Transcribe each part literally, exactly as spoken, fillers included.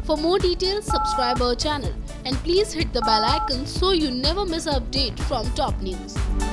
For more details, subscribe our channel and please hit the bell icon so you never miss an update from top news.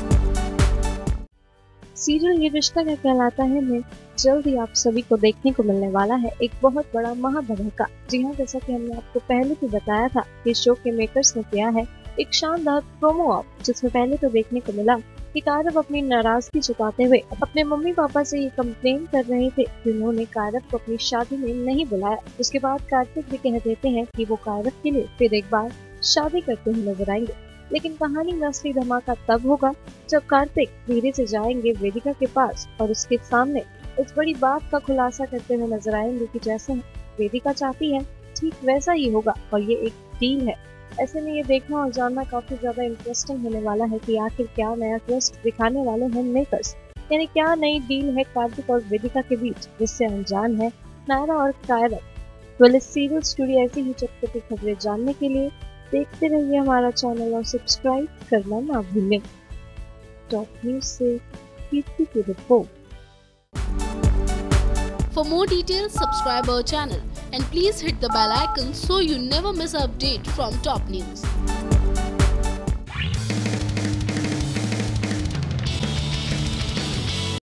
Serial Yeh Rishta क्या कहलाता है में जल्द ही आप सभी को देखने को मिलने वाला है एक बहुत बड़ा महाधमाका। जी हाँ, जैसा कि हमने आपको पहले भी बताया था कि शो के मेकर्स ने किया है एक शानदार प्रोमो ऑफ, जिसमें पहले तो देखने को मिला कि कारव अपनी नाराजगी जताते हुए अपने मम्मी पापा से ये कंप्लेन कर रहे थे कि उन्होंने कारव को अपनी शादी में नहीं बुलाया। उसके बाद कार्तिक भी कह देते हैं कि वो कारव के लिए फिर एक बार शादी करते हुए नजर आएंगे। लेकिन कहानी में असली धमाका तब होगा जब कार्तिक धीरे से जाएंगे वेदिका के पास और उसके सामने इस बड़ी बात का खुलासा करते हुए नजर आएंगे कि जैसे वेदिका चाहती है ठीक वैसा ही होगा और ये एक डील है। ऐसे में ये देखना और जानना काफी ज्यादा इंटरेस्टिंग होने वाला है कि आखिर क्या नया ट्विस्ट दिखाने वाले हैं मेकर्स, यानी क्या नई डील है कार्तिक और वेदिका के बीच जिससे अनजान है नायरा और कायरव। वेल, इस सीरियल स्टूडियो ऐसी ही चटपटी खबरें जानने के लिए देखते रहिए हमारा चैनल और सब्सक्राइब करना ना भूलें। टॉप न्यूज से कीर्ति की report. For more details, subscribe our channel and please hit the bell icon so you never miss an update from top news.